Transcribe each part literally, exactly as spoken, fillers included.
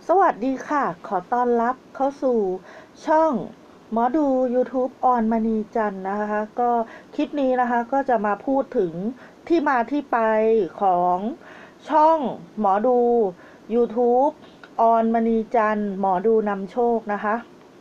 สวัสดีค่ะ ขอต้อนรับเข้าสู่ช่องหมอดู YouTube ออนมณีจันทร์นะคะ ก็คลิปนี้นะคะก็จะมาพูดถึงที่มาที่ไปของช่องหมอดู YouTube ออนมณีจันทร์หมอดูนำโชคนะคะ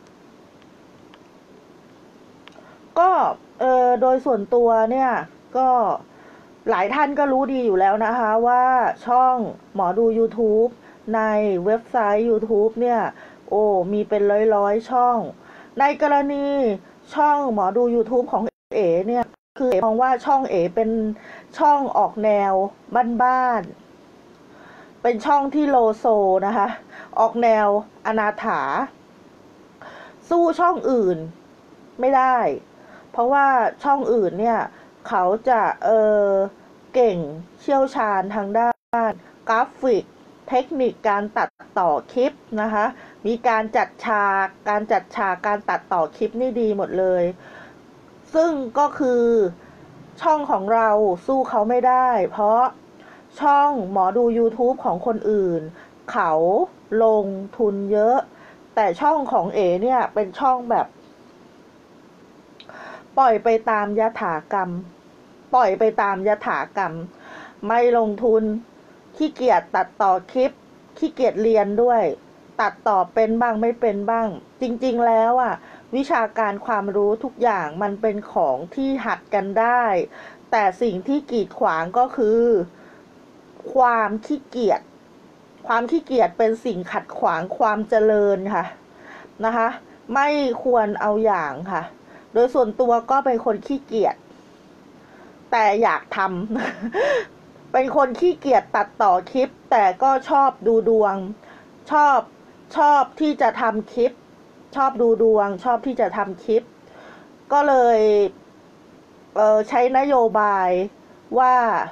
ก็เออโดยส่วนตัวเนี่ยก็หลายท่านก็รู้ดีอยู่แล้วนะคะว่าช่องหมอดู YouTube ในเว็บไซต์ YouTube เนี่ยโอ้มีเป็นร้อยๆช่องในกรณีช่องหมอดู YouTube ของเอ๋เนี่ยคือเอ๋มองว่าช่องเอ๋เป็นช่องออกแนวบ้านๆเป็นช่องที่โลโซนะคะออกแนวอนาถาสู้ช่องอื่นไม่ได้เพราะว่าช่องอื่นเนี่ยเขาจะเออเก่งเชี่ยวชาญทางด้านกราฟิกเทคนิคการตัดต่อคลิปนะคะมีการจัดฉากการจัดฉากการตัดต่อคลิปนี่ดีหมดเลยซึ่งก็คือช่องของเราสู้เขาไม่ได้เพราะช่องหมอดู YouTube ของคนอื่นเขาลงทุนเยอะแต่ช่องของเอเนี่ยเป็นช่องแบบปล่อยไปตามยถากรรมปล่อยไปตามยถากรรมไม่ลงทุนขี้เกียจตัดต่อคลิปขี้เกียจเรียนด้วยตัดต่อเป็นบ้างไม่เป็นบ้างจริงๆแล้วอ่ะวิชาการความรู้ทุกอย่างมันเป็นของที่หัดกันได้แต่สิ่งที่กีดขวางก็คือความขี้เกียจความขี้เกียจเป็นสิ่งขัดขวางความเจริญค่ะนะคะไม่ควรเอาอย่างค่ะโดยส่วนตัวก็เป็นคนขี้เกียจแต่อยากทำ เป็นคนขี้เกียจตัดต่อคลิปแต่ก็ชอบดูดวงชอบชอบที่จะทำคลิปชอบดูดวงชอบที่จะทำคลิปก็เลยเออใช้นโยบายว่า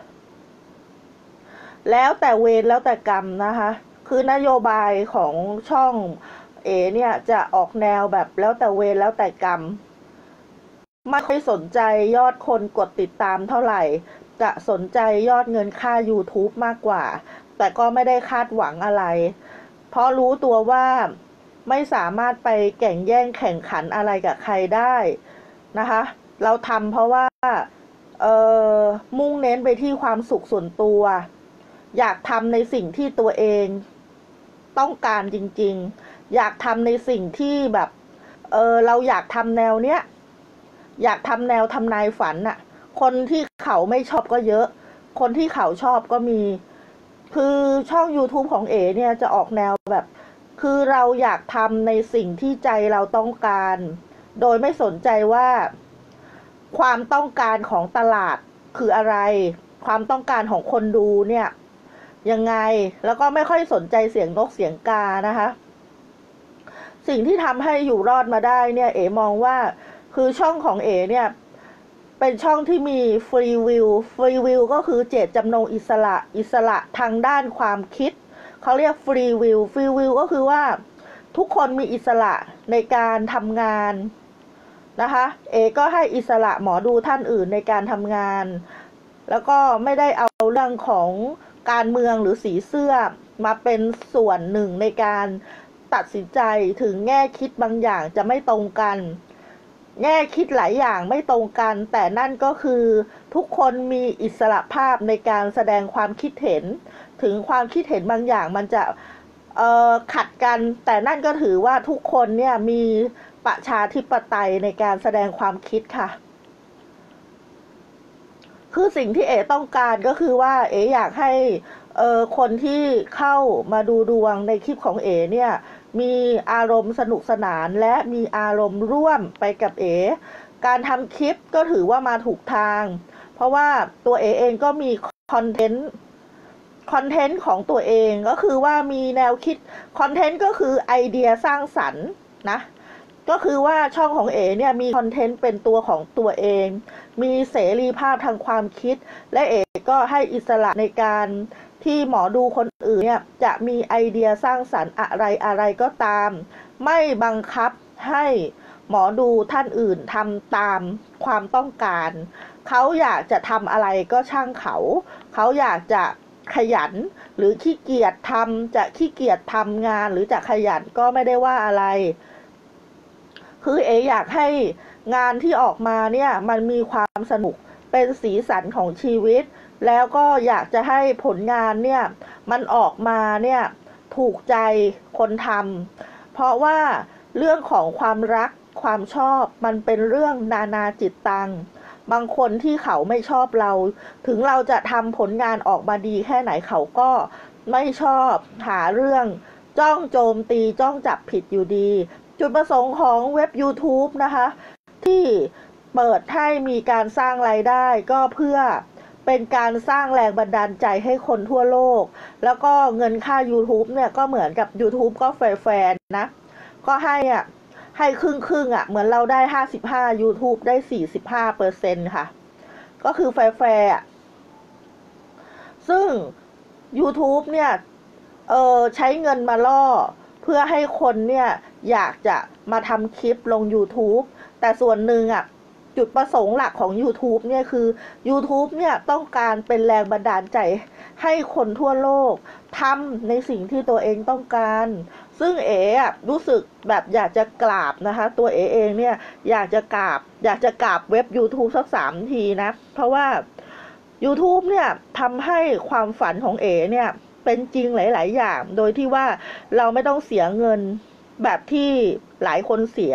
แล้วแต่เวรแล้วแต่กรรมนะคะคือนโยบายของช่องเอเนี่ยจะออกแนวแบบแล้วแต่เวรแล้วแต่กรรมไม่ค่อยสนใจยอดคนกดติดตามเท่าไหร่จะสนใจยอดเงินค่า YouTube มากกว่าแต่ก็ไม่ได้คาดหวังอะไรเพราะรู้ตัวว่าไม่สามารถไปแข่งแย่งแข่งขันอะไรกับใครได้นะคะเราทำเพราะว่าเอ่อมุ่งเน้นไปที่ความสุขส่วนตัวอยากทำในสิ่งที่ตัวเองต้องการจริงๆอยากทำในสิ่งที่แบบเออเราอยากทำแนวเนี้ยอยากทำแนวทำนายฝันน่ะคนที่เขาไม่ชอบก็เยอะคนที่เขาชอบก็มีคือช่อง YouTube ของเอ๋เนี่ยจะออกแนวแบบคือเราอยากทำในสิ่งที่ใจเราต้องการโดยไม่สนใจว่าความต้องการของตลาดคืออะไรความต้องการของคนดูเนี่ยยังไงแล้วก็ไม่ค่อยสนใจเสียงนกเสียงกานะคะสิ่งที่ทำให้อยู่รอดมาได้เนี่ยเอ๋มองว่าคือช่องของเอ๋เนี่ยเป็นช่องที่มีฟรีวิวฟรีวิวก็คือเจตจำนงอิสระอิสระทางด้านความคิดเขาเรียกฟรีวิวฟรีวิวก็คือว่าทุกคนมีอิสระในการทำงานนะคะเอก็ให้อิสระหมอดูท่านอื่นในการทำงานแล้วก็ไม่ได้เอาเรื่องของการเมืองหรือสีเสื้อมาเป็นส่วนหนึ่งในการตัดสินใจถึงแง่คิดบางอย่างจะไม่ตรงกันแง่คิดหลายอย่างไม่ตรงกันแต่นั่นก็คือทุกคนมีอิสระภาพในการแสดงความคิดเห็นถึงความคิดเห็นบางอย่างมันจะเอ่อขัดกันแต่นั่นก็ถือว่าทุกคนเนี่ยมีประชาธิปไตยในการแสดงความคิดค่ะคือสิ่งที่เอ๋ต้องการก็คือว่าเอ๋อยากให้เอ่อคนที่เข้ามาดูดวงในคลิปของเอ๋เนี่ยมีอารมณ์สนุกสนานและมีอารมณ์ร่วมไปกับเอ๋การทำคลิปก็ถือว่ามาถูกทางเพราะว่าตัวเอ๋เองก็มีคอนเทนต์คอนเทนต์ของตัวเองก็คือว่ามีแนวคิดคอนเทนต์ก็คือไอเดียสร้างสรรค์นะก็คือว่าช่องของเอ๋เนี่ยมีคอนเทนต์เป็นตัวของตัวเองมีเสรีภาพทางความคิดและเอ๋ก็ให้อิสระในการที่หมอดูคนอื่นเนี่ยจะมีไอเดียสร้างสรรค์อะไรอะไรก็ตามไม่บังคับให้หมอดูท่านอื่นทำตามความต้องการเขาอยากจะทำอะไรก็ช่างเขาเขาอยากจะขยันหรือขี้เกียจทำจะขี้เกียจทำงานหรือจะขยันก็ไม่ได้ว่าอะไรคือเออยากให้งานที่ออกมาเนี่ยมันมีความสนุกเป็นสีสันของชีวิตแล้วก็อยากจะให้ผลงานเนี่ยมันออกมาเนี่ยถูกใจคนทำเพราะว่าเรื่องของความรักความชอบมันเป็นเรื่องนานาจิตตังบางคนที่เขาไม่ชอบเราถึงเราจะทำผลงานออกมาดีแค่ไหนเขาก็ไม่ชอบหาเรื่องจ้องโจมตีจ้องจับผิดอยู่ดีจุดประสงค์ของเว็บ YouTube นะคะที่เปิดให้มีการสร้างรายได้ก็เพื่อเป็นการสร้างแรงบันดาลใจให้คนทั่วโลกแล้วก็เงินค่า YouTube เนี่ยก็เหมือนกับ YouTube ก็แฟร์ๆนะก็ให้อ่ะให้ครึ่งครึ่งอ่ะเหมือนเราได้ห้าสิบห้า YouTube ได้ สี่สิบห้าเปอร์เซ็นต์ ค่ะก็คือแฟร์ๆอ่ะซึ่ง YouTube เนี่ยเออใช้เงินมาล่อเพื่อให้คนเนี่ยอยากจะมาทำคลิปลง YouTube แต่ส่วนหนึ่งอ่ะจุดประสงค์หลักของ YouTube เนี่ยคือ YouTube เนี่ยต้องการเป็นแรงบันดาลใจให้คนทั่วโลกทำในสิ่งที่ตัวเองต้องการซึ่งเอ๋อะรู้สึกแบบอยากจะกราบนะคะตัวเอ๋เองเนี่ยอยากจะกราบอยากจะกราบเว็บ YouTube สักสามทีนะเพราะว่า YouTube เนี่ยทำให้ความฝันของเอ๋เนี่ยเป็นจริงหลายๆอย่างโดยที่ว่าเราไม่ต้องเสียเงินแบบที่หลายคนเสีย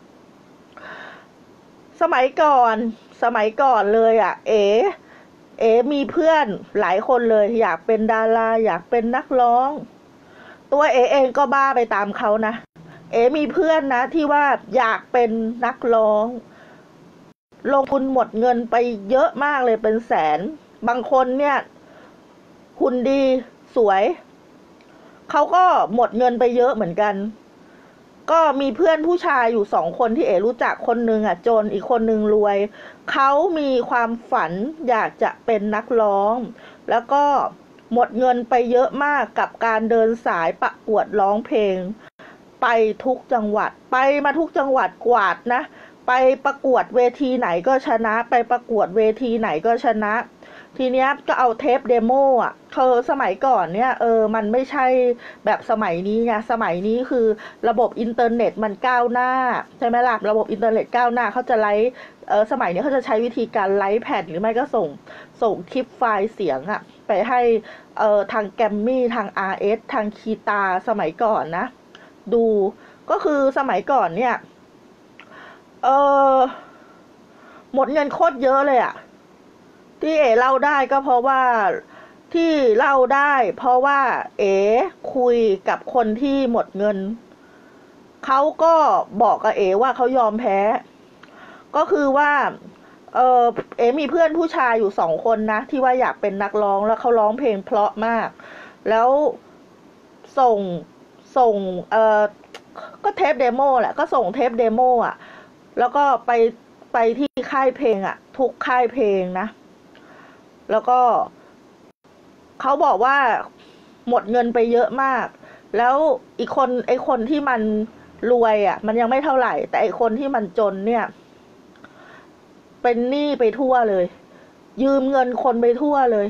สมัยก่อนสมัยก่อนเลยอ่ะเอ๋เอ๋มีเพื่อนหลายคนเลยอยากเป็นดาราอยากเป็นนักร้องตัวเอ๋เองก็บ้าไปตามเขานะเอ๋มีเพื่อนนะที่ว่าอยากเป็นนักร้องลงทุนหมดเงินไปเยอะมากเลยเป็นแสนบางคนเนี่ยหุ่นดีสวยเขาก็หมดเงินไปเยอะเหมือนกันก็มีเพื่อนผู้ชายอยู่สองคนที่เอ๋รู้จักคนนึงอ่ะจนอีกคนนึงรวยเขามีความฝันอยากจะเป็นนักร้องแล้วก็หมดเงินไปเยอะมากกับการเดินสายประกวดร้องเพลงไปทุกจังหวัดไปมาทุกจังหวัดกวาดนะไปประกวดเวทีไหนก็ชนะไปประกวดเวทีไหนก็ชนะทีเนี้ยก็เอาเทปเดโมอ่ะเธอสมัยก่อนเนี่ยเออมันไม่ใช่แบบสมัยนี้ไงสมัยนี้คือระบบอินเทอร์เน็ตมันก้าวหน้าใช่ไหมล่ะระบบอินเทอร์เน็ตก้าวหน้าเขาจะไลฟ์เออสมัยนี้เขาจะใช้วิธีการไลฟ์แผ่นหรือไม่ก็ส่งส่งคลิปไฟล์เสียงอ่ะไปให้เอ่อทางแกรมมี่ทาง อาร์ เอส ทางคีตาสมัยก่อนนะดูก็คือสมัยก่อนเนี่ยเออหมดเงินโคตรเยอะเลยอ่ะที่เอ๋เล่าได้ก็เพราะว่าที่เล่าได้เพราะว่าเอ๋คุยกับคนที่หมดเงินเขาก็บอกกับเอ๋ว่าเขายอมแพ้ก็คือว่าเออเอ๋มีเพื่อนผู้ชายอยู่สองคนนะที่ว่าอยากเป็นนักร้องแล้วเขาร้องเพลงเพราะมากแล้วส่งส่งเออก็เทปเดโมแหละก็ส่งเทปเดโมอ่ะแล้วก็ไปไปที่ค่ายเพลงอ่ะทุกค่ายเพลงนะแล้วก็เขาบอกว่าหมดเงินไปเยอะมากแล้วอีกคนไอ้คนที่มันรวยอ่ะมันยังไม่เท่าไหร่แต่ไอ้คนที่มันจนเนี่ยเป็นหนี้ไปทั่วเลยยืมเงินคนไปทั่วเลย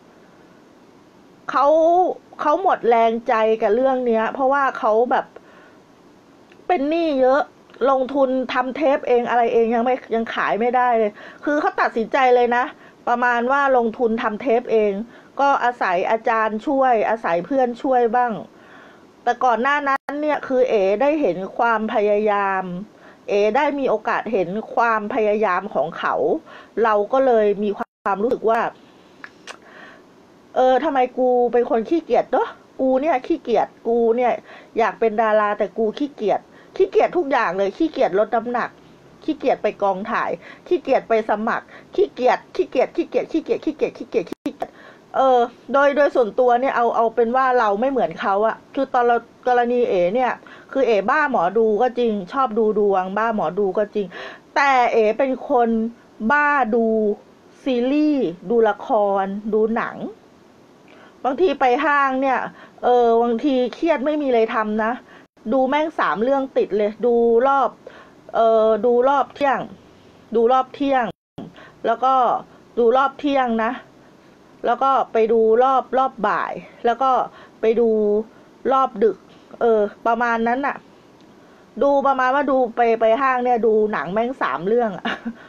เขาเขาหมดแรงใจกับเรื่องเนี้ยเพราะว่าเขาแบบเป็นหนี้เยอะลงทุนทำเทปเองอะไรเองยังไม่ยังขายไม่ได้เลยคือเขาตัดสินใจเลยนะประมาณว่าลงทุนทำเทปเองก็อาศัยอาจารย์ช่วยอาศัยเพื่อนช่วยบ้างแต่ก่อนหน้านั้นเนี่ยคือเอ๋ได้เห็นความพยายามเอ๋ได้มีโอกาสเห็นความพยายามของเขาเราก็เลยมีความรู้สึกว่าเออทำไมกูเป็นคนขี้เกียจเนาะกูเนี่ยขี้เกียจกูเนี่ยอยากเป็นดาราแต่กูขี้เกียจขี้เกียจทุกอย่างเลยขี้เกียจลดน้ำหนักขี้เกียจไปกองถ่ายขี้เกียจไปสมัครขี้เกียจขี้เกียจขี้เกียจขี้เกียจขี้เกียจขี้เกียจขี้เกียจเออโดยโดยส่วนตัวเนี่ยเอาเอาเป็นว่าเราไม่เหมือนเขาอะคือตอนเรากรณีเอ๋เนี่ยคือเอ๋บ้าหมอดูก็จริงชอบดูดวงบ้าหมอดูก็จริงแต่เอ๋เป็นคนบ้าดูซีรีส์ดูละครดูหนังบางทีไปห้างเนี่ยเออบางทีเครียดไม่มีอะไรทำนะดูแม่งสามเรื่องติดเลยดูรอบเออดูรอบเที่ยงดูรอบเที่ยงแล้วก็ดูรอบเที่ยงนะแล้วก็ไปดูรอบรอบบ่าย แล้วก็ไปดูรอบดึก เออ ประมาณนั้นน่ะ ดูประมาณว่าดูไปไปห้างเนี่ย ดูหนังแม่งสามเรื่องอะ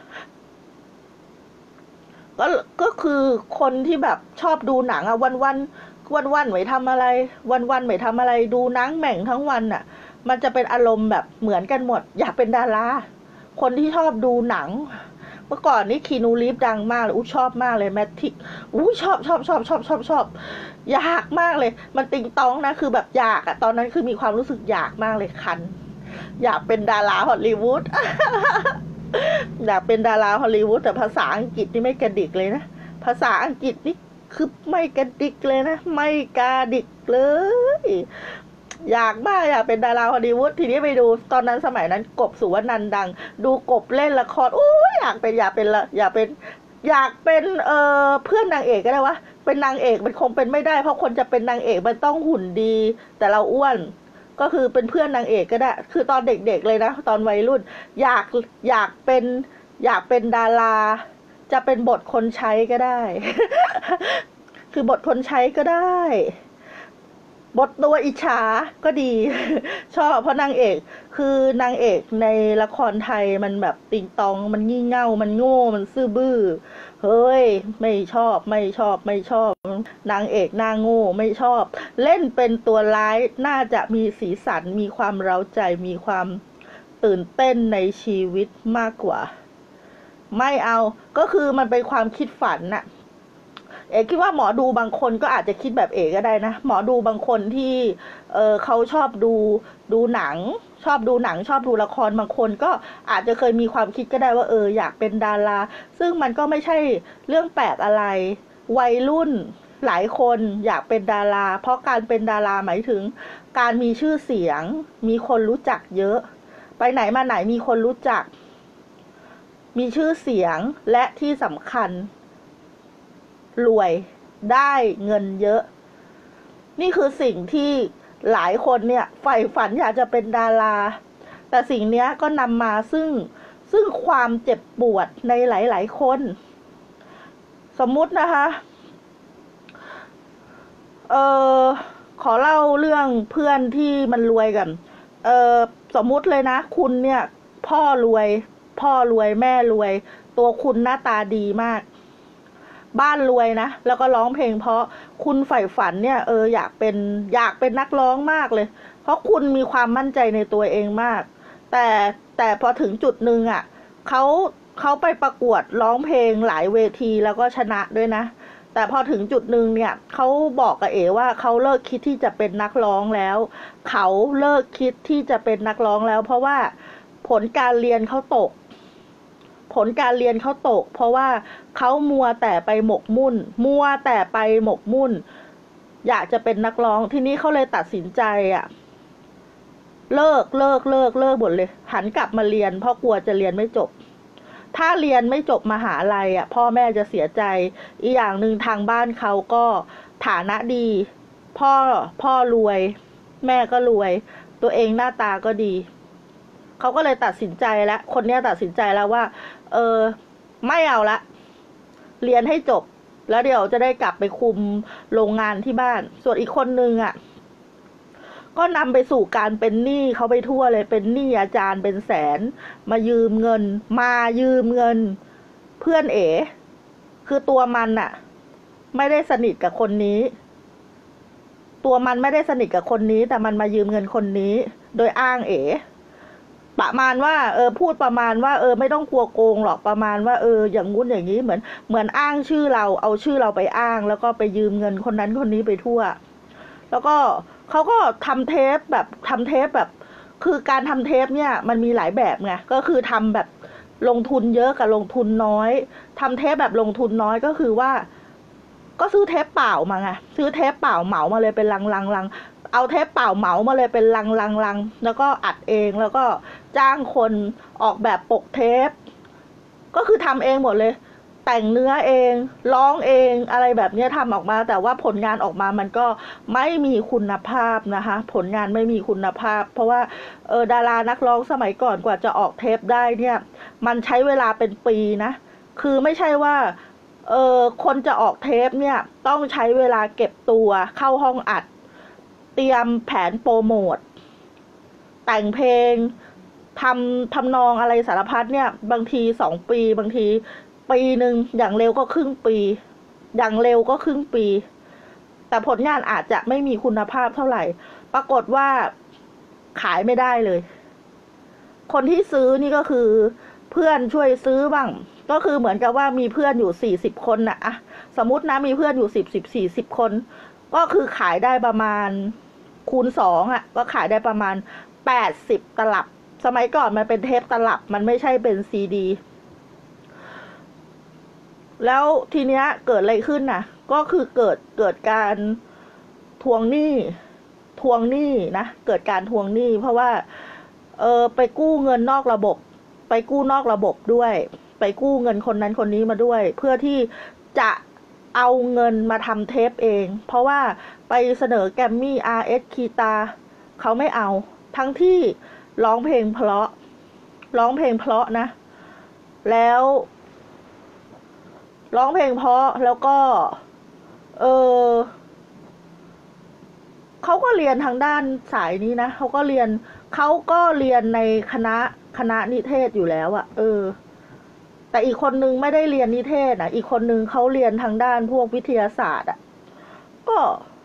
ก็ก็คือคนที่แบบชอบดูหนังอะวันวันวันวันไม่ทำอะไร วันวันไม่ทำอะไร ดูหนังแม่งทั้งวันอะมันจะเป็นอารมณ์แบบเหมือนกันหมด อยากเป็นดาราคนที่ชอบดูหนัง เมื่อก่อนนี่คีนูรีฟดังมากเลยอู้ชอบมากเลยแมททิกอู้ชอบชอบชอบชอบชอบชอบอยากมากเลย มันติงตองนะคือแบบอยากอะตอนนั้นคือมีความรู้สึกอยากมากเลยคันอยากเป็นดาราฮอลลีวูด อยากเป็นดาราฮอลลีวูดแต่ภาษาอังกฤษนี่ไม่กระดิกเลยนะภาษาอังกฤษนี่คือไม่กระดิกเลยนะไม่กระดิกเลยอยากมากอยากเป็นดาราฮอลลีวูดทีนี้ไปดูตอนนั้นสมัยนั้นกบสุวรรณันท์ดังดูกบเล่นละครโอ้ยอยากเป็นอยากเป็นละอยากเป็นอยากเป็นเอ่อเพื่อนนางเอกก็ได้วะเป็นนางเอกมันคงเป็นไม่ได้เพราะคนจะเป็นนางเอกมันต้องหุ่นดีแต่เราอ้วนก็คือเป็นเพื่อนนางเอกก็ได้คือตอนเด็กๆเลยนะตอนวัยรุ่นอยากอยากเป็นอยากเป็นดาราจะเป็นบทคนใช้ก็ได้ คือบทคนใช้ก็ได้บทตัวอิจฉาก็ดี ชอบเพราะนางเอกคือนางเอกในละครไทยมันแบบติงตองมันงี่เง่ามันโง่มันซื่อบื้อเฮ้ยไม่ชอบไม่ชอบไม่ชอบนางเอกหน้าโง่ไม่ชอบเล่นเป็นตัวร้ายน่าจะมีสีสันมีความเร้าใจมีความตื่นเต้นในชีวิตมากกว่าไม่เอาก็คือมันเป็นความคิดฝันน่ะเอกคิดว่าหมอดูบางคนก็อาจจะคิดแบบเอกก็ได้นะหมอดูบางคนที่เออเขาชอบดูดูหนังชอบดูหนังชอบดูละครบางคนก็อาจจะเคยมีความคิดก็ได้ว่าเอออยากเป็นดาราซึ่งมันก็ไม่ใช่เรื่องแปลกอะไรวัยรุ่นหลายคนอยากเป็นดาราเพราะการเป็นดาราหมายถึงการมีชื่อเสียงมีคนรู้จักเยอะไปไหนมาไหนมีคนรู้จักมีชื่อเสียงและที่สำคัญรวยได้เงินเยอะนี่คือสิ่งที่หลายคนเนี่ยใฝ่ฝันอยากจะเป็นดาราแต่สิ่งนี้ก็นำมาซึ่งซึ่งความเจ็บปวดในหลายๆคนสมมุตินะคะเออขอเล่าเรื่องเพื่อนที่มันรวยกันเออสมมุติเลยนะคุณเนี่ยพ่อรวยพ่อรวยแม่รวยตัวคุณหน้าตาดีมากบ้านรวยนะแล้วก็ร้องเพลงเพราะคุณใฝ่ฝันเนี่ยเอออยากเป็นอยากเป็นนักร้องมากเลยเพราะคุณมีความมั่นใจในตัวเองมากแต่แต่พอถึงจุดหนึ่งอ่ะเขาเขาไปประกวดร้องเพลงหลายเวทีแล้วก็ชนะด้วยนะแต่พอถึงจุดหนึ่งเนี่ยเขาบอกกับเอ๋ว่าเขาเลิกคิดที่จะเป็นนักร้องแล้วเขาเลิกคิดที่จะเป็นนักร้องแล้วเพราะว่าผลการเรียนเขาตกผลการเรียนเขาตกเพราะว่าเขามัวแต่ไปหมกมุ่นมัวแต่ไปหมกมุ่นอยากจะเป็นนักร้องทีนี้เขาเลยตัดสินใจอ่ะเลิกเลิกเลิกเลิกหมดเลยหันกลับมาเรียนเพราะกลัวจะเรียนไม่จบถ้าเรียนไม่จบมหาลัยอ่ะพ่อแม่จะเสียใจอีกอย่างหนึ่งทางบ้านเขาก็ฐานะดีพ่อพ่อรวยแม่ก็รวยตัวเองหน้าตาก็ดีเขาก็เลยตัดสินใจแล้วคนนี้ตัดสินใจแล้วว่าเออไม่เอาละเรียนให้จบแล้วเดี๋ยวจะได้กลับไปคุมโรงงานที่บ้านส่วนอีกคนนึงอ่ะก็นำไปสู่การเป็นหนี้เขาไปทั่วเลยเป็นหนี้อาจารย์เป็นแสนมายืมเงินมายืมเงินเพื่อนเอ๋คือตัวมันอ่ะไม่ได้สนิทกับคนนี้ตัวมันไม่ได้สนิทกับคนนี้แต่มันมายืมเงินคนนี้โดยอ้างเอ๋ประมาณว่าเออพูดประมาณว่าเออไม่ต้องกลัวโกงหรอกประมาณว่าเอออย่างงู้นอย่างนี้เหมือนเหมือนอ้างชื่อเราเอาชื่อเราไปอ้างแล้วก็ไปยืมเงินคนนั้นคนนี้ไปทั่วแล้วก็เขาก็ทำเทปแบบทำเทปแบบคือการทำเทปเนี่ยมันมีหลายแบบไงก็คือทำแบบลงทุนเยอะกับลงทุนน้อยทำเทปแบบลงทุนน้อยก็คือว่าก็ซื้อเทปเปล่ามาไงซื้อเทปเปล่าเหมามาเลยเป็นลังลังลังเอาเทปเปล่าเหมามาเลยเป็นลังลังลังแล้วก็อัดเองแล้วก็จ้างคนออกแบบปกเทปก็คือทำเองหมดเลยแต่งเนื้อเองร้องเองอะไรแบบนี้ทำออกมาแต่ว่าผลงานออกมามันก็ไม่มีคุณภาพนะคะผลงานไม่มีคุณภาพเพราะว่าเออดารานักร้องสมัยก่อนกว่าจะออกเทปได้เนี่ยมันใช้เวลาเป็นปีนะคือไม่ใช่ว่าเออคนจะออกเทปเนี่ยต้องใช้เวลาเก็บตัวเข้าห้องอัดเตรียมแผนโปรโมทแต่งเพลงทำทำนองอะไรสารพัดเนี่ยบางทีสองปีบางทีปีหนึ่งอย่างเร็วก็ครึ่งปีอย่างเร็วก็ครึ่งปีแต่ผลงานอาจจะไม่มีคุณภาพเท่าไหร่ปรากฏว่าขายไม่ได้เลยคนที่ซื้อนี่ก็คือเพื่อนช่วยซื้อบ้างก็คือเหมือนกับว่ามีเพื่อนอยู่สี่สิบคนน่ะอะสมมตินะมีเพื่อนอยู่สิบสิบสี่สิบคนก็คือขายได้ประมาณคูณสองอ่ะก็ขายได้ประมาณแปดสิบตลับสมัยก่อนมันเป็นเทปตลับมันไม่ใช่เป็นซีดีแล้วทีเนี้ยเกิดอะไรขึ้นน่ะก็คือเกิดเกิดการทวงหนี้ทวงหนี้นะเกิดการทวงหนี้เพราะว่าเออไปกู้เงินนอกระบบไปกู้นอกระบบด้วยไปกู้เงินคนนั้นคนนี้มาด้วยเพื่อที่จะเอาเงินมาทำเทปเองเพราะว่าไปเสนอแกรมมี่ อาร์ เอส คีตาเขาไม่เอาทั้งที่ร้องเพลงเพราะร้องเพลงเพราะนะแล้วร้องเพลงเพราะแล้วก็เออเขาก็เรียนทางด้านสายนี้นะเขาก็เรียนเขาก็เรียนในคณะคณะนิเทศอยู่แล้วอะเออแต่อีกคนนึงไม่ได้เรียนนิเทศนะอีกคนนึงเขาเรียนทางด้านพวกวิทยาศาสตร์อะก็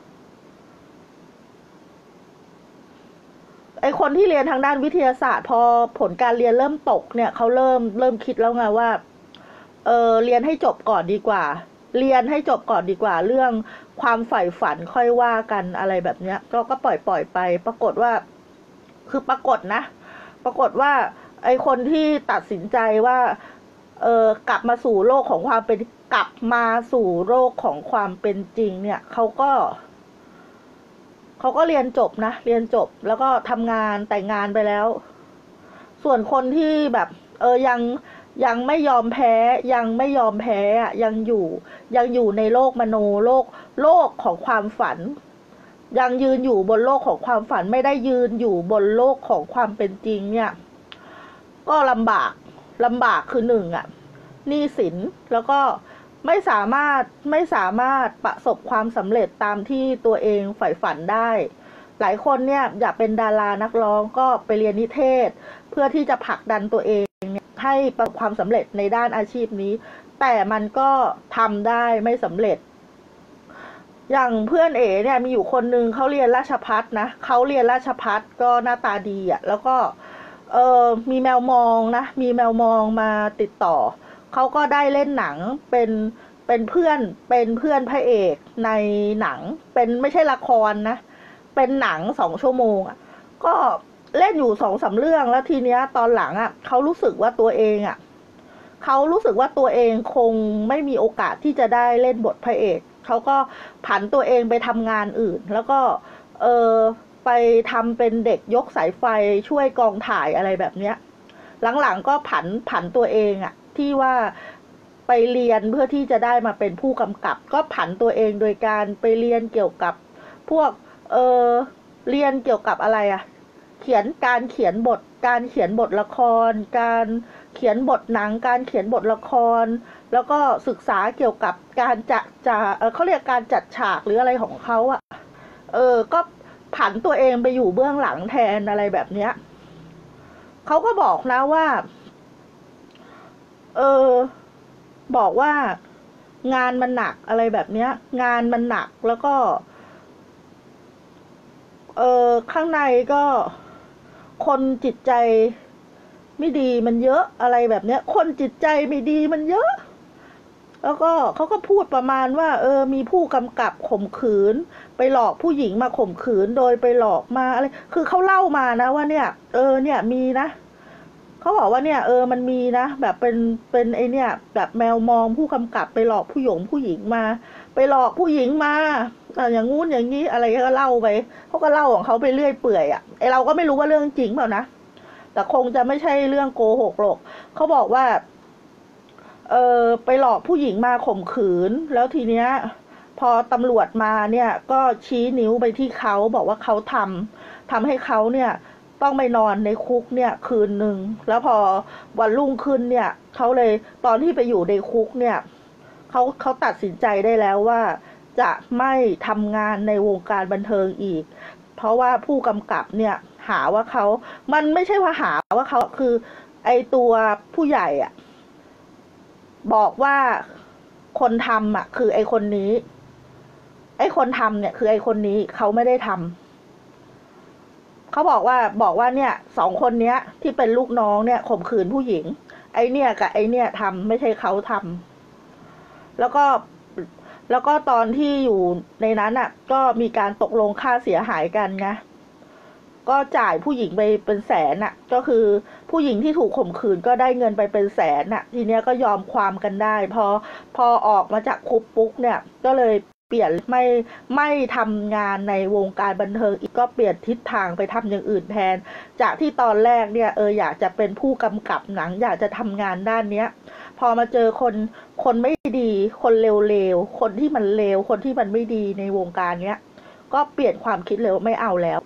ไอคนที่เรียนทางด้านวิทยาศาสตร์พอผลการเรียนเริ่มตกเนี่ยเขาเริ่มเริ่มคิดแล้วไงว่าเออเรียนให้จบก่อนดีกว่าเรียนให้จบก่อนดีกว่าเรื่องความใฝ่ฝันค่อยว่ากันอะไรแบบเนี้ยก็ก็ปล่อยปล่อยไปปรากฏว่าคือปรากฏนะปรากฏว่าไอคนที่ตัดสินใจว่าเออกลับมาสู่โลกของความเป็นกลับมาสู่โลกของความเป็นจริงเนี่ยเขาก็เขาก็เรียนจบนะเรียนจบแล้วก็ทำงานแต่งงานไปแล้วส่วนคนที่แบบเออยังยังไม่ยอมแพ้ยังไม่ยอมแพ้อะยังอยู่ยังอยู่ในโลกมโนโลกโลกของความฝันยังยืนอยู่บนโลกของความฝันไม่ได้ยืนอยู่บนโลกของความเป็นจริงเนี่ยก็ลำบากลำบากคือหนึ่งอ่ะหนี้สินแล้วก็ไม่สามารถไม่สามารถประสบความสำเร็จตามที่ตัวเองใฝ่ฝันได้หลายคนเนี่ยอยากเป็นดารานักร้องก็ไปเรียนนิเทศเพื่อที่จะผลักดันตัวเองให้ประสบความสำเร็จในด้านอาชีพนี้แต่มันก็ทำได้ไม่สำเร็จอย่างเพื่อนเอ๋เนี่ยมีอยู่คนนึงเขาเรียนราชภัฏนะเขาเรียนราชภัฏก็หน้าตาดีอ่ะแล้วก็เออมีแมวมองนะมีแมวมองมาติดต่อเขาก็ได้เล่นหนังเป็นเป็นเพื่อนเป็นเพื่อนพระเอกในหนังเป็นไม่ใช่ละครนะเป็นหนังสองชั่วโมงอ่ะก็เล่นอยู่สองสามเรื่องแล้วทีเนี้ยตอนหลังอ่ะเขารู้สึกว่าตัวเองอ่ะเขารู้สึกว่าตัวเองคงไม่มีโอกาสที่จะได้เล่นบทพระเอกเขาก็ผันตัวเองไปทำงานอื่นแล้วก็เออไปทำเป็นเด็กยกสายไฟช่วยกองถ่ายอะไรแบบเนี้ยหลังๆก็ผันผันตัวเองอ่ะที่ว่าไปเรียนเพื่อที่จะได้มาเป็นผู้กำกับก็ผันตัวเองโดยการไปเรียนเกี่ยวกับพวกเออเรียนเกี่ยวกับอะไรอ่ะเขียนการเขียนบทการเขียนบทละครการเขียนบทหนังการเขียนบทละครแล้วก็ศึกษาเกี่ยวกับการจะจะเออเขาเรียกการจัดฉากหรืออะไรของเขาอ่ะเออก็ผันตัวเองไปอยู่เบื้องหลังแทนอะไรแบบเนี้ยเขาก็บอกนะว่าเออบอกว่างานมันหนักอะไรแบบเนี้ยงานมันหนักแล้วก็เออข้างในก็คนจิตใจไม่ดีมันเยอะอะไรแบบเนี้ยคนจิตใจไม่ดีมันเยอะแล้วก็เขาก็พูดประมาณว่าเออมีผู้กำกับข่มขืนไปหลอกผู้หญิงมาข่มขืนโดยไปหลอกมาอะไรคือเขาเล่ามานะว่าเนี่ยเออเนี่ยมีนะเขาบอกว่าเนี่ยเออมันมีนะแบบเป็นเป็นไอเนี่ยแบบแมวมองผู้กำกับไปหลอกผู้หญิงผู้หญิงมาไปหลอกผู้หญิงมาอย่างงู้นอย่างนี้อะไรก็เล่าไปเขาก็เล่าของเขาไปเรื่อยเปื่อยอ่ะไอเราก็ไม่รู้ว่าเรื่องจริงเปล่านะแต่คงจะไม่ใช่เรื่องโกหกหรอกเขาบอกว่าเออไปหลอกผู้หญิงมาข่มขืนแล้วทีเนี้ยพอตำรวจมาเนี่ยก็ชี้นิ้วไปที่เขาบอกว่าเขาทำทำให้เขาเนี่ยต้องไปนอนในคุกเนี่ยคืนหนึ่งแล้วพอวันรุ่งขึ้นเนี่ยเขาเลยตอนที่ไปอยู่ในคุกเนี่ยเขาเขาตัดสินใจได้แล้วว่าจะไม่ทำงานในวงการบันเทิงอีกเพราะว่าผู้กำกับเนี่ยหาว่าเขามันไม่ใช่ว่าหาว่าเขาคือไอตัวผู้ใหญ่อ่ะบอกว่าคนทำอ่ะคือไอคนนี้ไอคนทำเนี่ยคือไอคนนี้เขาไม่ได้ทำเขาบอกว่าบอกว่าเนี่ยสองคนเนี้ยที่เป็นลูกน้องเนี่ยข่มขืนผู้หญิงไอเนี่ยกับไอเนี่ยทำไม่ใช่เขาทำแล้วก็แล้วก็ตอนที่อยู่ในนั้นอ่ะก็มีการตกลงค่าเสียหายกันไงก็จ่ายผู้หญิงไปเป็นแสนอ่ะก็คือผู้หญิงที่ถูกข่มขืนก็ได้เงินไปเป็นแสนอ่ะทีเนี้ยก็ยอมความกันได้พอพอออกมาจากคุกปุ๊กเนี่ยก็เลยเปลี่ยนไม่ไม่ทำงานในวงการบันเทิงอีกก็เปลี่ยนทิศทางไปทำอย่างอื่นแทนจากที่ตอนแรกเนี่ยเอออยากจะเป็นผู้กำกับหนังอยากจะทำงานด้านเนี้ยพอมาเจอคนคนไม่ดีคนเลวๆคนที่มันเลวคนที่มันไม่ดีในวงการเนี้ยก็เปลี่ยนความคิดเลยไม่เอาแล้ว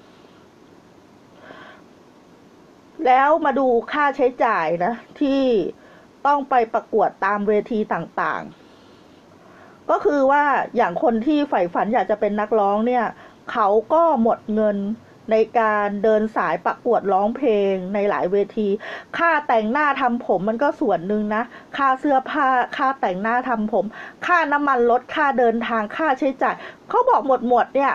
แล้วมาดูค่าใช้จ่ายนะที่ต้องไปประกวดตามเวทีต่างๆก็คือว่าอย่างคนที่ใฝ่ฝันอยากจะเป็นนักร้องเนี่ยเขาก็หมดเงินในการเดินสายประกวดร้องเพลงในหลายเวทีค่าแต่งหน้าทำผมมันก็ส่วนหนึ่งนะค่าเสื้อผ้าค่าแต่งหน้าทำผมค่าน้ำมันรถค่าเดินทางค่าใช้จ่ายเขาบอกหมดหมดเนี่ย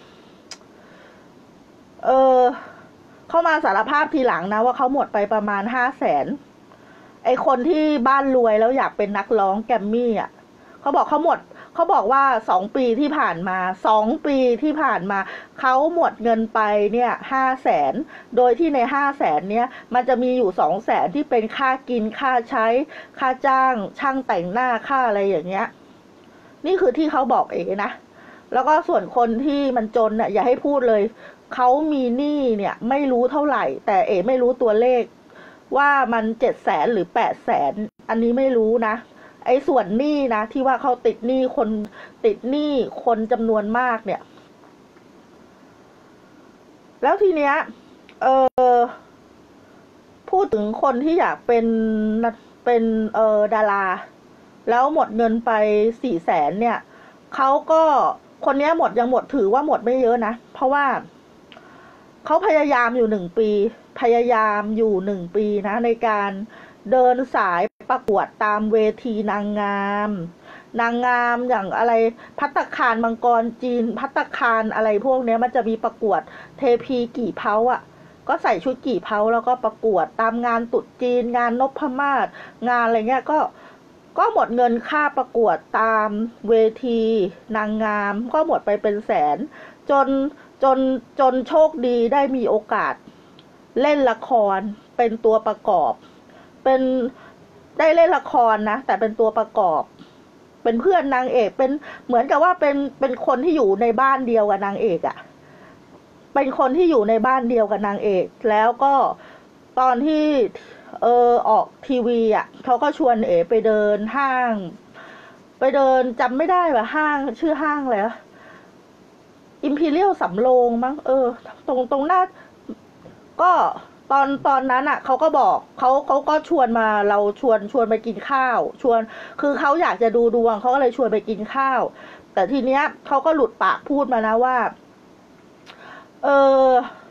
เออเขามาสารภาพทีหลังนะว่าเขาหมดไปประมาณห้าแสนไอคนที่บ้านรวยแล้วอยากเป็นนักร้องแกรมมี่อ่ะเขาบอกเขาหมดเขาบอกว่าสองปีที่ผ่านมาสองปีที่ผ่านมาเขาหมดเงินไปเนี่ยห้าแสนโดยที่ในห้าแสนเนี้ยมันจะมีอยู่สองแสนที่เป็นค่ากินค่าใช้ค่าจ้างช่างแต่งหน้าค่าอะไรอย่างเงี้ยนี่คือที่เขาบอกเองนะแล้วก็ส่วนคนที่มันจนน่ะอย่าให้พูดเลยเขามีหนี้เนี่ยไม่รู้เท่าไหร่แต่เอ๋ไม่รู้ตัวเลขว่ามันเจ็ดแสนหรือแปดแสนอันนี้ไม่รู้นะไอ้ส่วนหนี้นะที่ว่าเขาติดหนี้คนติดหนี้คนจำนวนมากเนี่ยแล้วทีเนี้ยเออพูดถึงคนที่อยากเป็นเป็นเออดาราแล้วหมดเงินไปสี่แสนเนี่ยเขาก็คนนี้หมดยังหมดถือว่าหมดไม่เยอะนะเพราะว่าเขาพยายามอยู่หนึ่งปีพยายามอยู่หนึ่งปีนะในการเดินสายประกวดตามเวทีนางงามนางงามอย่างอะไรภัตตาคารมังกรจีนภัตตาคารอะไรพวกนี้มันจะมีประกวดเทพีกี่เผาอ่ะก็ใส่ชุดกี่เผาแล้วก็ประกวดตามงานตรุษจีนงานนพมาศงานอะไรเงี้ยก็ก็หมดเงินค่าประกวดตามเวทีนางงามก็หมดไปเป็นแสนจนจนจนโชคดีได้มีโอกาสเล่นละครเป็นตัวประกอบเป็นได้เล่นละครนะแต่เป็นตัวประกอบเป็นเพื่อนนางเอกเป็นเหมือนกับว่าเป็นเป็นคนที่อยู่ในบ้านเดียวกับนางเอกอะ่ะเป็นคนที่อยู่ในบ้านเดียวกับนางเอกแล้วก็ตอนที่เออออกทีวีอะ่ะเขาก็ชวนเอ๋ไปเดินห้างไปเดินจำไม่ได้ว่าห้างชื่อห้างอะไรอิมพีเรียลสำโรงมั้งเออตรงตรงหน้าก็ตอนตอนนั้นอ่ะเขาก็บอกเขาเขาก็ชวนมาเราชวนชวนไปกินข้าวชวนคือเขาอยากจะดูดวงเขาก็เลยชวนไปกินข้าวแต่ทีเนี้ยเขาก็หลุดปากพูดมานะว่าเออ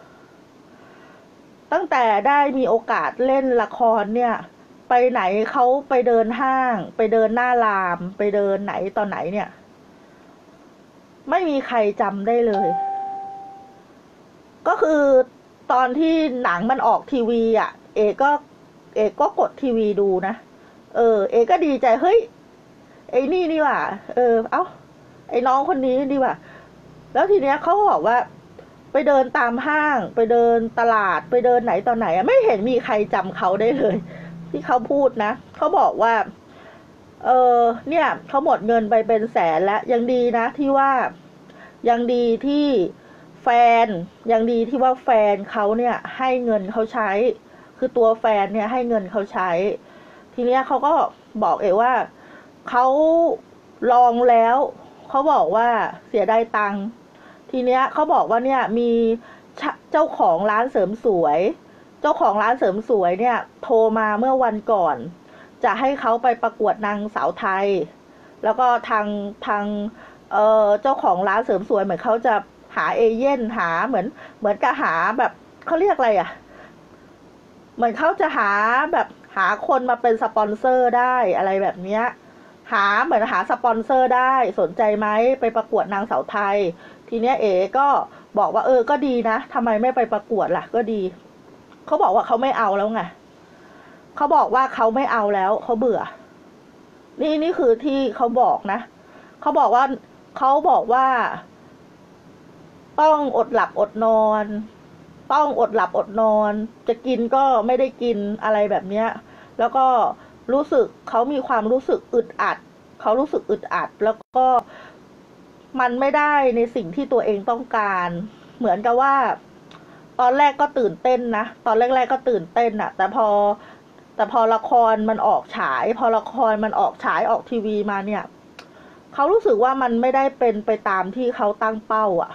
ตั้งแต่ได้มีโอกาสเล่นละครเนี่ยไปไหนเขาไปเดินห้างไปเดินหน้ารามไปเดินไหนตอนไหนเนี่ยไม่มีใครจำได้เลยก็คือตอนที่หนังมันออกทีวีอ่ะเอก็เอก็กดทีวีดูนะเออเอก็ดีใจเฮ้ยไอ้นี่นี่ว่ะเออเอ้าไอ้น้องคนนี้ดีว่ะแล้วทีเนี้ยเขาก็บอกว่าไปเดินตามห้างไปเดินตลาดไปเดินไหนตอนไหนอ่ะไม่เห็นมีใครจำเขาได้เลยที่เขาพูดนะเขาบอกว่าเออเนี่ยเขาหมดเงินไปเป็นแสนแล้วยังดีนะที่ว่ายังดีที่แฟนยังดีที่ว่าแฟนเขาเนี่ยให้เงินเขาใช้คือตัวแฟนเนี่ยให้เงินเขาใช้ทีเนี้ยเขาก็บอกเอว่าเขาลองแล้วเขาบอกว่าเสียดายตังค์ทีเนี้ยเขาบอกว่าเนี่ยมีเจ้าของร้านเสริมสวยเจ้าของร้านเสริมสวยเนี่ยโทรมาเมื่อวันก่อนจะให้เขาไปประกวดนางสาวไทยแล้วก็ทางทางเออเจ้าของร้านเสริมสวยเหมือนเขาจะหาเอเย่นหาเหมือนเหมือนกับหาแบบเขาเรียกอะไรอ่ะเหมือนเขาจะหาแบบหาคนมาเป็นสปอนเซอร์ได้อะไรแบบเนี้ยหาเหมือนหาสปอนเซอร์ได้สนใจไหมไปประกวดนางสาวไทยทีเนี้ยเอ๋ก็บอกว่าเออก็ดีนะทำไมไม่ไปประกวดล่ะก็ดีเขาบอกว่าเขาไม่เอาแล้วไงเขาบอกว่าเขาไม่เอาแล้วเขาเบื่อนี่นี่คือที่เขาบอกนะเขาบอกว่าเขาบอกว่าต้องอดหลับอดนอนต้องอดหลับอดนอนจะกินก็ไม่ได้กินอะไรแบบเนี้ยแล้วก็รู้สึกเขามีความรู้สึกอึดอัดเขารู้สึกอึดอัดแล้วก็มันไม่ได้ในสิ่งที่ตัวเองต้องการเหมือนกับว่าตอนแรกก็ตื่นเต้นนะตอนแรกๆก็ตื่นเต้นอะแต่พอแต่พอละครมันออกฉายพอละครมันออกฉายออกทีวีมาเนี่ยเขารู้สึกว่ามันไม่ได้เป็นไปตามที่เขาตั้งเป้าอะ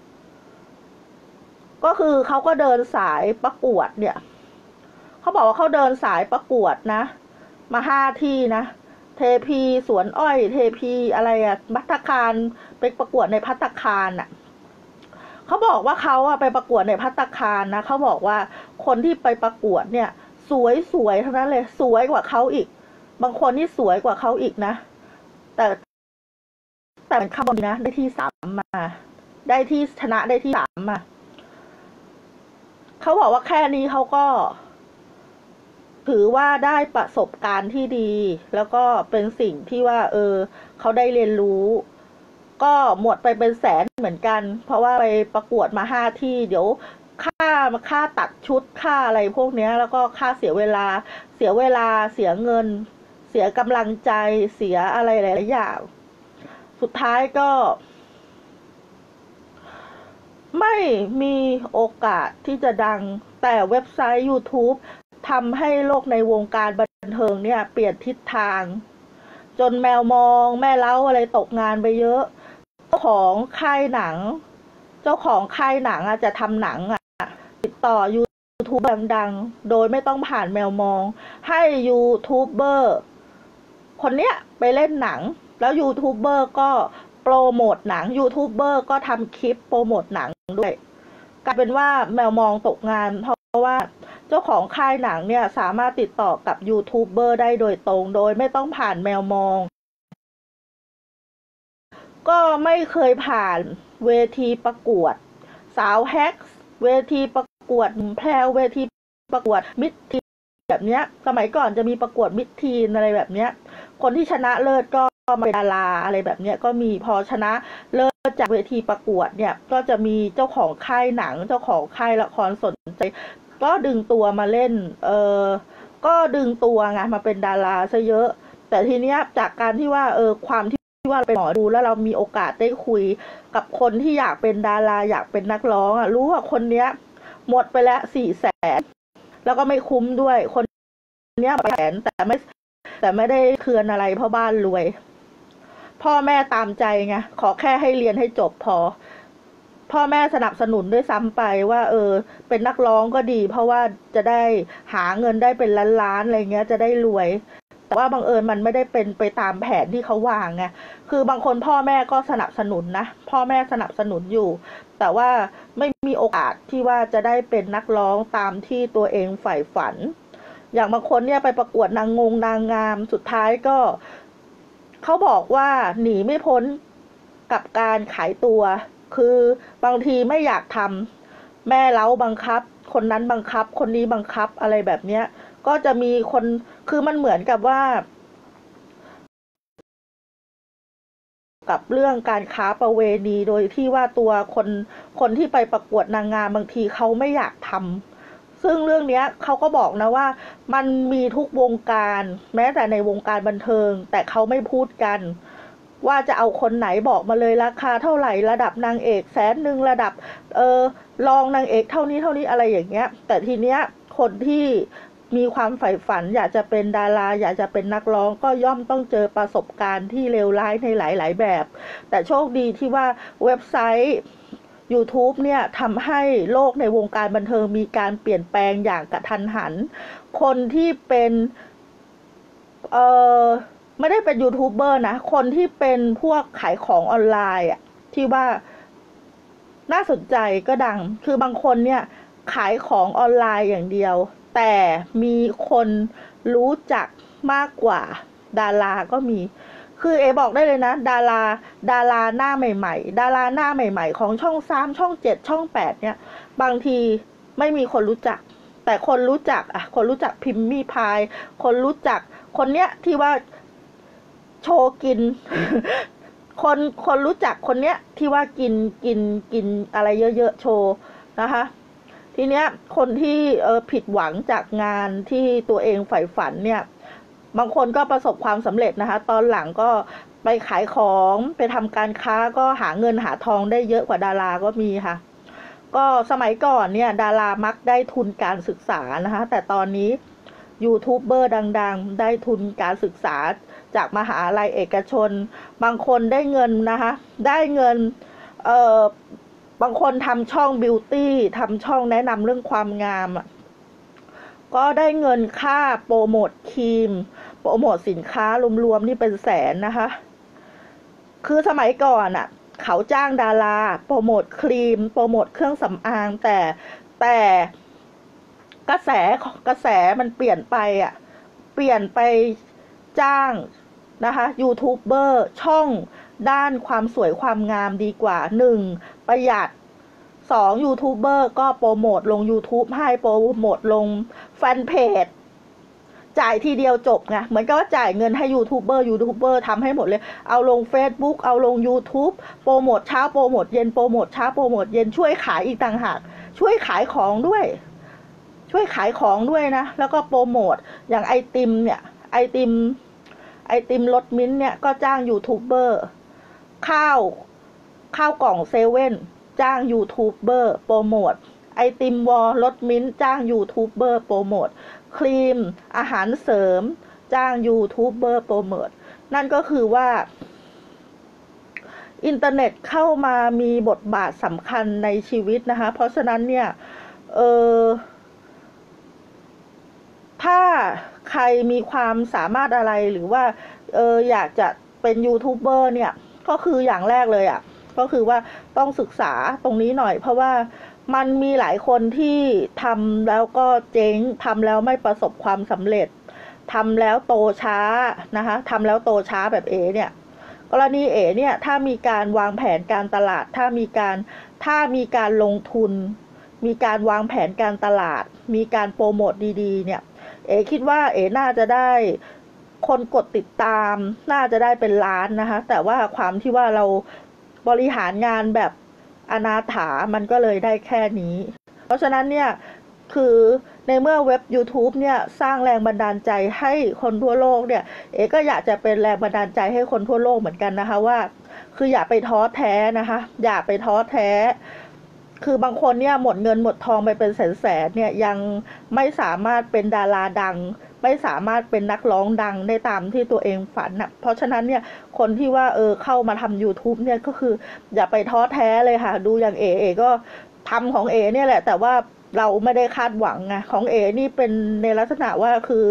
ก็คือเขาก็เดินสายประกวดเนี่ยเขาบอกว่าเขาเดินสายประกวดนะมาห้าที่นะเทพีสวนอ้อยเทพีอะไรอะภัตตาคารไปประกวดในภัตตาคารอะเขาบอกว่าเขาอะไปประกวดในภัตตาคารนะเขาบอกว่าคนที่ไปประกวดเนี่ยสวยสวยทั้งนั้นเลยสวยกว่าเขาอีกบางคนนี่สวยกว่าเขาอีกนะแต่แต่เป็นข้าบนนะได้ที่สามมาได้ที่ชนะได้ที่สามมาเขาบอกว่าแค่นี้เขาก็ถือว่าได้ประสบการณ์ที่ดีแล้วก็เป็นสิ่งที่ว่าเออเขาได้เรียนรู้ก็หมดไปเป็นแสนเหมือนกันเพราะว่าไปประกวดมาห้าที่เดี๋ยวค่าค่าตัดชุดค่าอะไรพวกนี้แล้วก็ค่าเสียเวลาเสียเวลาเสียเงินเสียกำลังใจเสียอะไรหลายๆอย่างสุดท้ายก็ไม่มีโอกาสที่จะดังแต่เว็บไซต์ YouTube ทำให้โลกในวงการบันเทิงเนี่ยเปลี่ยนทิศทางจนแมวมองแม่เล้าอะไรตกงานไปเยอะเจ้าของค่ายหนังเจ้าของค่ายหนังจะทำหนังอ่ะติดต่อ YouTube ดังๆโดยไม่ต้องผ่านแมวมองให้ยูทูบเบอร์คนเนี้ยไปเล่นหนังแล้วยูทูบเบอร์ก็โปรโมทหนังยูทูบเบอร์ก็ทำคลิปโปรโมทหนังด้วยกลายเป็นว่าแมวมองตกงานเพราะว่าเจ้าของค่ายหนังเนี่ยสามารถติดต่อกับยูทูบเบอร์ได้โดยตรงโดยไม่ต้องผ่านแมวมองก็ไม่เคยผ่านเวทีประกวดสาวแฮกเวทีประกวดแพรวเวทีประกวดมิดทีแบบเนี้ยสมัยก่อนจะมีประกวดมิดทีนอะไรแบบเนี้ยคนที่ชนะเลิศก็มาเป็นดาราอะไรแบบเนี้ยก็มีพอชนะเลิศจากเวทีประกวดเนี่ยก็จะมีเจ้าของค่ายหนังเจ้าของค่ายละครสนใจก็ดึงตัวมาเล่นเออก็ดึงตัวไงมาเป็นดาราซะเยอะแต่ทีเนี้ยจากการที่ว่าเออความที่ว่าเป็นหมอดูแล้วเรามีโอกาสได้คุยกับคนที่อยากเป็นดาราอยากเป็นนักร้องอ่ะรู้ว่าคนเนี้ยหมดไปแล้วสี่แสนแล้วก็ไม่คุ้มด้วยคนเนี้ยแสนแต่ไม่แต่ไม่ได้เคือนอะไรเพราะบ้านรวยพ่อแม่ตามใจไงขอแค่ให้เรียนให้จบพอพ่อแม่สนับสนุนด้วยซ้ำไปว่าเออเป็นนักร้องก็ดีเพราะว่าจะได้หาเงินได้เป็นล้านๆอะไรเงี้ยจะได้รวยแต่ว่าบังเอิญมันไม่ได้เป็นไปตามแผนที่เขาวางไงคือบางคนพ่อแม่ก็สนับสนุนนะพ่อแม่สนับสนุนอยู่แต่ว่าไม่มีโอกาสที่ว่าจะได้เป็นนักร้องตามที่ตัวเองใฝ่ฝันอย่างบางคนเนี่ยไปประกวดนางงงนางงามสุดท้ายก็เขาบอกว่าหนีไม่พ้นกับการขายตัวคือบางทีไม่อยากทำแม่เล้าบังคับคนนั้นบังคับคนนี้บังคับอะไรแบบเนี้ยก็จะมีคนคือมันเหมือนกับว่ากับเรื่องการค้าประเวณีโดยที่ว่าตัวคนคนที่ไปประกวดนางงามบางทีเขาไม่อยากทำซึ่งเรื่องนี้เขาก็บอกนะว่ามันมีทุกวงการแม้แต่ในวงการบันเทิงแต่เขาไม่พูดกันว่าจะเอาคนไหนบอกมาเลยราคาเท่าไหร่ระดับนางเอกแสนหนึ่งระดับเออรองนางเอกเท่านี้เท่านี้อะไรอย่างเงี้ยแต่ทีเนี้ยคนที่มีความใฝ่ฝันอยากจะเป็นดาราอยากจะเป็นนักร้องก็ย่อมต้องเจอประสบการณ์ที่เลวร้ายในหลายๆแบบแต่โชคดีที่ว่าเว็บไซต์ YouTube เนี่ยทำให้โลกในวงการบันเทิงมีการเปลี่ยนแปลงอย่างกระทันหันคนที่เป็นเอ่อไม่ได้เป็นยูทูบเบอร์นะคนที่เป็นพวกขายของออนไลน์อ่ะที่ว่าน่าสนใจก็ดังคือบางคนเนี่ยขายของออนไลน์อย่างเดียวแต่มีคนรู้จักมากกว่าดาราก็มีคือเอบอกได้เลยนะดาราดาราหน้าใหม่ๆดาราหน้าใหม่ๆของช่องสามช่องเจ็ดช่องแปดเนี่ยบางทีไม่มีคนรู้จักแต่คนรู้จักอ่ะคนรู้จักพิมพ์มี่พายคนรู้จักคนเนี้ยที่ว่าโชว์กิน คนคนรู้จักคนเนี้ยที่ว่ากินกินกินอะไรเยอะๆโชว์นะคะทีเนี้ยคนที่เออผิดหวังจากงานที่ตัวเองใฝ่ฝันเนี่ยบางคนก็ประสบความสำเร็จนะคะตอนหลังก็ไปขายของไปทำการค้าก็หาเงินหาทองได้เยอะกว่าดาราก็มีค่ะก็สมัยก่อนเนี่ยดารามักได้ทุนการศึกษานะคะแต่ตอนนี้ยูทูบเบอร์ดังๆได้ทุนการศึกษาจากมหาลัยเอกชนบางคนได้เงินนะคะได้เงินเอ่อบางคนทำช่องบิวตี้ทำช่องแนะนำเรื่องความงามอ่ะก็ได้เงินค่าโปรโมทครีมโปรโมทสินค้ารวมๆนี่เป็นแสนนะคะคือสมัยก่อนอ่ะเขาจ้างดาราโปรโมทครีมโปรโมทเครื่องสำอางแต่แต่กระแสกระแสมันเปลี่ยนไปอ่ะเปลี่ยนไปจ้างนะคะยูทูบเบอร์ช่องด้านความสวยความงามดีกว่าหนึ่งประหยัดสองยูทูบเบอร์ก็โปรโมทลง YouTube ให้โปรโมทลงแฟนเพจจ่ายทีเดียวจบไงเหมือนกับว่าจ่ายเงินให้ยูทูบเบอร์ยูทูบเบอร์ทำให้หมดเลยเอาลง Facebook เอาลง YouTube โปรโมทเช้าโปรโมทเย็นโปรโมทเช้าโปรโมทเย็นช่วยขายอีกต่างหากช่วยขายของด้วยช่วยขายของด้วยนะแล้วก็โปรโมทอย่างไอติมเนี่ยไอติมไอติมรสมิ้นท์เนี่ยก็จ้างยูทูบเบอร์ข้าวข้าวกล่องเซเว่นจ้างยูทูบเบอร์โปรโมทไอติมวอลรสมิ้นท์จ้างยูทูบเบอร์โปรโมทครีมอาหารเสริมจ้างยูทูบเบอร์โปรโมทนั่นก็คือว่าอินเทอร์เน็ตเข้ามามีบทบาทสำคัญในชีวิตนะคะเพราะฉะนั้นเนี่ยเออถ้าใครมีความสามารถอะไรหรือว่าเอออยากจะเป็นยูทูบเบอร์เนี่ยก็คืออย่างแรกเลยอ่ะก็คือว่าต้องศึกษาตรงนี้หน่อยเพราะว่ามันมีหลายคนที่ทำแล้วก็เจ๊งทำแล้วไม่ประสบความสำเร็จทำแล้วโตช้านะคะทำแล้วโตช้าแบบเอเนี่ยกรณีเอเนี่ยถ้ามีการวางแผนการตลาดถ้ามีการถ้ามีการลงทุนมีการวางแผนการตลาดมีการโปรโมทดีๆเนี่ยเอคิดว่าเอน่าจะได้คนกดติดตามน่าจะได้เป็นล้านนะคะแต่ว่าความที่ว่าเราบริหารงานแบบอนาถามันก็เลยได้แค่นี้เพราะฉะนั้นเนี่ยคือในเมื่อเว็บ YouTube เนี่ยสร้างแรงบันดาลใจให้คนทั่วโลกเนี่ยเอก็อยากจะเป็นแรงบันดาลใจให้คนทั่วโลกเหมือนกันนะคะว่าคืออย่าไปท้อแท้นะคะอย่าไปท้อแท้คือบางคนเนี่ยหมดเงินหมดทองไปเป็นแสนๆเนี่ยยังไม่สามารถเป็นดาราดังไม่สามารถเป็นนักร้องดังได้ตามที่ตัวเองฝันนะเพราะฉะนั้นเนี่ยคนที่ว่าเออเข้ามาทำ YouTube เนี่ยก็คืออย่าไปท้อแท้เลยค่ะดูอย่างเอเอก็ทำของเอเนี่ยแหละแต่ว่าเราไม่ได้คาดหวังไงของเอนี่เป็นในลักษณะว่าคือ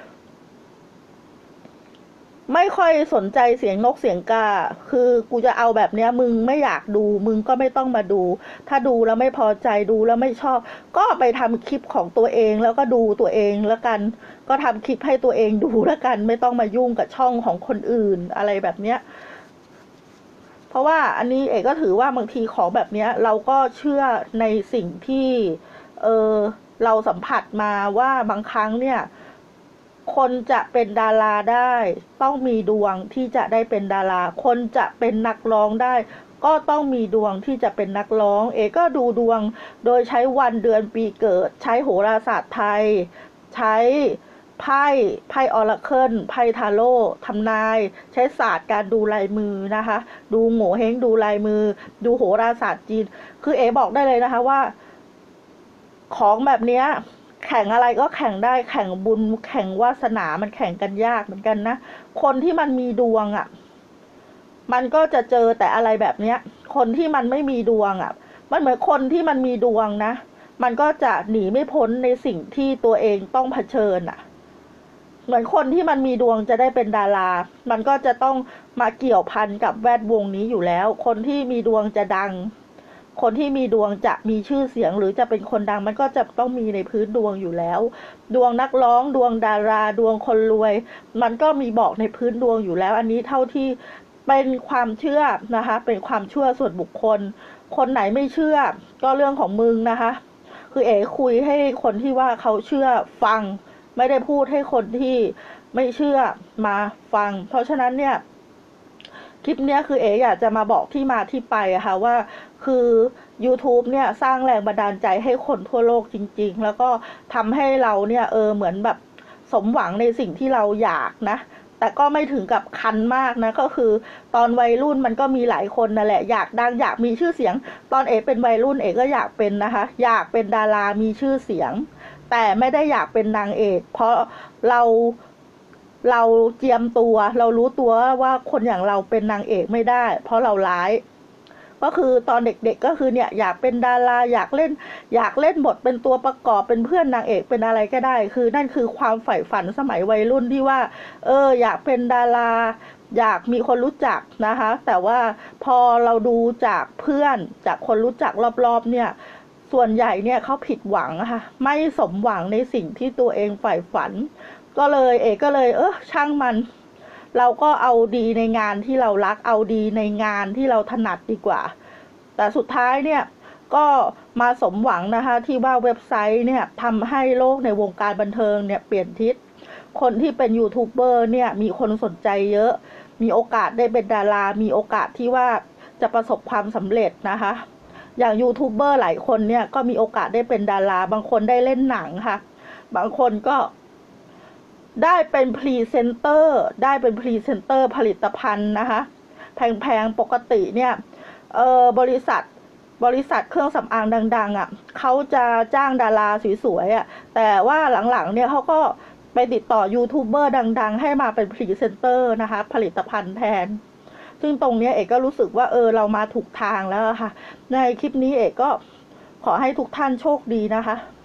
ไม่ค่อยสนใจเสียงนกเสียงกาคือกูจะเอาแบบเนี้ยมึงไม่อยากดูมึงก็ไม่ต้องมาดูถ้าดูแล้วไม่พอใจดูแล้วไม่ชอบก็ไปทำคลิปของตัวเองแล้วก็ดูตัวเองแล้วกันก็ทำคลิปให้ตัวเองดูแล้วกันไม่ต้องมายุ่งกับช่องของคนอื่นอะไรแบบเนี้ยเพราะว่าอันนี้เอกก็ถือว่าบางทีของแบบเนี้ยเราก็เชื่อในสิ่งที่เออเราสัมผัสมาว่าบางครั้งเนี่ยคนจะเป็นดาราได้ต้องมีดวงที่จะได้เป็นดาราคนจะเป็นนักร้องได้ก็ต้องมีดวงที่จะเป็นนักร้องเอก็ดูดวงโดยใช้วันเดือนปีเกิดใช้โหราศาสตร์ไทยใช้ไพ่ไพ่ออราเคิลไพ่ทาโร่ทำนายใช้ศาสตร์การดูลายมือนะคะดูโง่เฮงดูลายมือดูโหราศาสตร์จีนคือเอบอกได้เลยนะคะว่าของแบบเนี้ยแข่งอะไรก็แข่งได้แข่งบุญแข่งวาสนามันแข่งกันยากเหมือนกันนะคนที่มันมีดวงอ่ะมันก็จะเจอแต่อะไรแบบเนี้ยคนที่มันไม่มีดวงอ่ะมันเหมือนคนที่มันมีดวงนะมันก็จะหนีไม่พ้นในสิ่งที่ตัวเองต้องเผชิญอ่ะเหมือนคนที่มันมีดวงจะได้เป็นดารา มันก็จะต้องมาเกี่ยวพันกับแวดวงนี้อยู่แล้ว คนที่มีดวงจะดัง คนที่มีดวงจะมีชื่อเสียงหรือจะเป็นคนดังมันก็จะต้องมีในพื้นดวงอยู่แล้ว ดวงนักร้องดวงดาราดวงคนรวย มันก็มีบอกในพื้นดวงอยู่แล้ว อันนี้เท่าที่เป็นความเชื่อนะคะเป็นความเชื่อส่วนบุคคล คนไหนไม่เชื่อก็เรื่องของมึงนะคะคือเอ๋คุยให้คนที่ว่าเขาเชื่อฟังไม่ได้พูดให้คนที่ไม่เชื่อมาฟังเพราะฉะนั้นเนี่ยคลิปเนี้ยคือเอ๋อยากจะมาบอกที่มาที่ไปอะค่ะว่าคือ YouTube เนี่ยสร้างแรงบันดาลใจให้คนทั่วโลกจริงๆแล้วก็ทำให้เราเนี่ยเออเหมือนแบบสมหวังในสิ่งที่เราอยากนะแต่ก็ไม่ถึงกับคันมากนะก็คือตอนวัยรุ่นมันก็มีหลายคนนั่นแหละอยากดังอยากมีชื่อเสียงตอนเอ๋เป็นวัยรุ่นเอ๋ก็อยากเป็นนะคะอยากเป็นดารามีชื่อเสียงแต่ไม่ได้อยากเป็นนางเอกเพราะเราเราเจียมตัวเรารู้ตัวว่าคนอย่างเราเป็นนางเอกไม่ได้เพราะเราร้ายก็คือตอนเด็กๆก็คือเนี่ยอยากเป็นดาราอยากเล่นอยากเล่นบทเป็นตัวประกอบเป็นเพื่อนนางเอกเป็นอะไรก็ได้คือนั่นคือความใฝ่ฝันสมัยวัยรุ่นที่ว่าเอออยากเป็นดาราอยากมีคนรู้จักนะคะแต่ว่าพอเราดูจากเพื่อนจากคนรู้จักรอบๆเนี่ยส่วนใหญ่เนี่ยเขาผิดหวังค่ะไม่สมหวังในสิ่งที่ตัวเองใฝ่ฝันก็เลยเอกก็เลยเออช่างมันเราก็เอาดีในงานที่เรารักเอาดีในงานที่เราถนัดดีกว่าแต่สุดท้ายเนี่ยก็มาสมหวังนะคะที่ว่าเว็บไซต์เนี่ยทำให้โลกในวงการบันเทิงเนี่ยเปลี่ยนทิศคนที่เป็นยูทูบเบอร์เนี่ยมีคนสนใจเยอะมีโอกาสได้เป็นดารามีโอกาสที่ว่าจะประสบความสำเร็จนะคะอย่างยูทูบเบอร์หลายคนเนี่ยก็มีโอกาสได้เป็นดาราบางคนได้เล่นหนังค่ะบางคนก็ได้เป็นพรีเซนเตอร์ได้เป็นพรีเซนเตอร์ผลิตภัณฑ์นะคะแพงๆปกติเนี่ยเออบริษัทบริษัทเครื่องสำอางดังๆอ่ะเขาจะจ้างดาราสวยๆอ่ะแต่ว่าหลังๆเนี่ยเขาก็ไปติดต่อยูทูบเบอร์ดังๆให้มาเป็นพรีเซนเตอร์นะคะผลิตภัณฑ์แทนซึ่งตรงนี้เอกก็รู้สึกว่าเออเรามาถูกทางแล้วค่ะในคลิปนี้เอกก็ขอให้ทุกท่านโชคดีนะคะ